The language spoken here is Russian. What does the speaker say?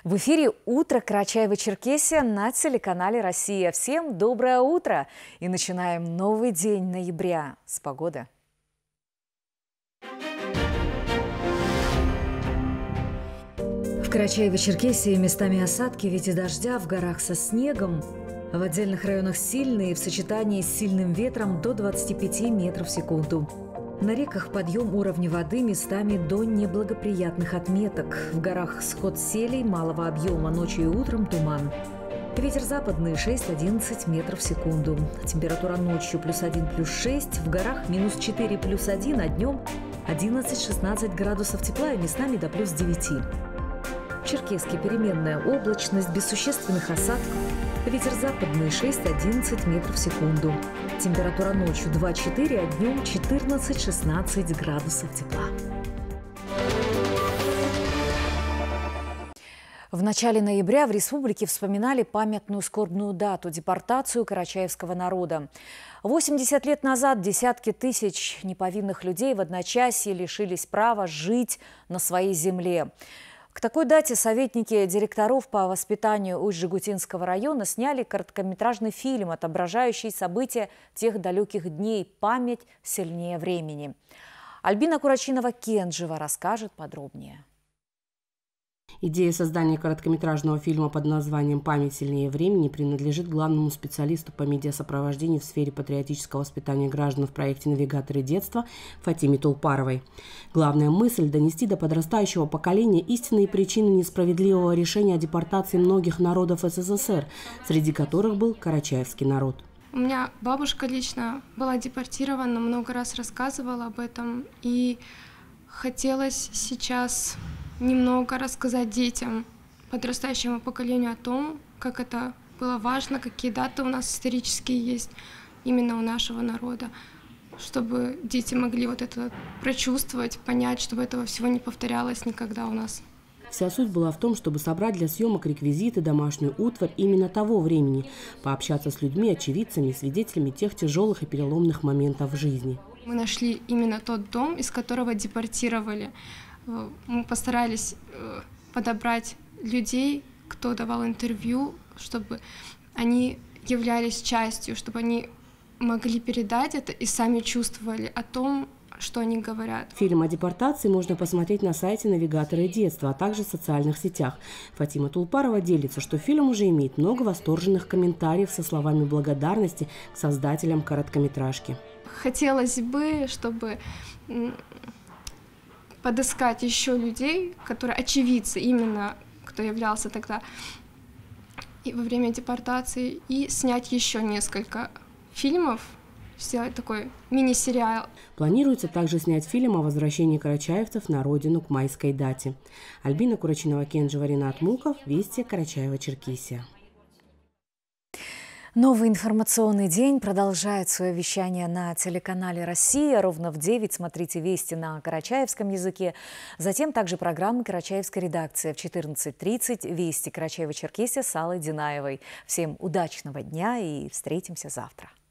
В эфире «Утро Карачаево-Черкесия» на телеканале «Россия». Всем доброе утро! И начинаем новый день ноября с погоды. В Карачаево-Черкесии местами осадки в виде дождя, в горах со снегом. В отдельных районах сильные, в сочетании с сильным ветром до 25 метров в секунду. На реках подъем уровня воды местами до неблагоприятных отметок. В горах сход селей малого объема, ночью и утром туман. Ветер западный 6-11 метров в секунду. Температура ночью +1, +6, в горах -4, +1, а днем 11-16 градусов тепла и местами до +9. В Черкесске переменная облачность, без существенных осадков. Ветер западный 6-11 метров в секунду. Температура ночью 2-4, а днем 14-16 градусов тепла. В начале ноября в республике вспоминали памятную скорбную дату – депортацию карачаевского народа. 80 лет назад десятки тысяч неповинных людей в одночасье лишились права жить на своей земле. К такой дате советники директоров по воспитанию Усть-Жигутинского района сняли короткометражный фильм, отображающий события тех далеких дней «Память сильнее времени». Альбина Курачинова-Кенджева расскажет подробнее. Идея создания короткометражного фильма под названием «Память сильнее времени» принадлежит главному специалисту по медиасопровождению в сфере патриотического воспитания граждан в проекте «Навигаторы детства» Фатиме Тулпаровой. Главная мысль – донести до подрастающего поколения истинные причины несправедливого решения о депортации многих народов СССР, среди которых был карачаевский народ. У меня бабушка лично была депортирована, много раз рассказывала об этом, и хотелось сейчас немного рассказать детям, подрастающему поколению о том, как это было важно, какие даты у нас исторические есть именно у нашего народа, чтобы дети могли вот это прочувствовать, понять, чтобы этого всего не повторялось никогда у нас. Вся суть была в том, чтобы собрать для съемок реквизиты, домашнюю утварь именно того времени, пообщаться с людьми, очевидцами, свидетелями тех тяжелых и переломных моментов в жизни. Мы нашли именно тот дом, из которого депортировали. Мы постарались подобрать людей, кто давал интервью, чтобы они являлись частью, чтобы они могли передать это и сами чувствовали о том, что они говорят. Фильм о депортации можно посмотреть на сайте «Навигаторы детства», а также в социальных сетях. Фатима Тулпарова делится, что фильм уже имеет много восторженных комментариев со словами благодарности к создателям короткометражки. Хотелось бы, чтобы подыскать еще людей, которые очевидцы, именно кто являлся тогда и во время депортации, и снять еще несколько фильмов, сделать такой мини-сериал. Планируется также снять фильм о возвращении карачаевцев на родину к майской дате. Альбина Курачинова-Кенджева, Ринат Муков, Вести, Карачаево-Черкесия. Новый информационный день продолжает свое вещание на телеканале «Россия». Ровно в 9 смотрите «Вести» на карачаевском языке. Затем также программы «Карачаевской редакции». В 14:30 «Вести» Карачаево-Черкесия с Аллой Динаевой. Всем удачного дня и встретимся завтра.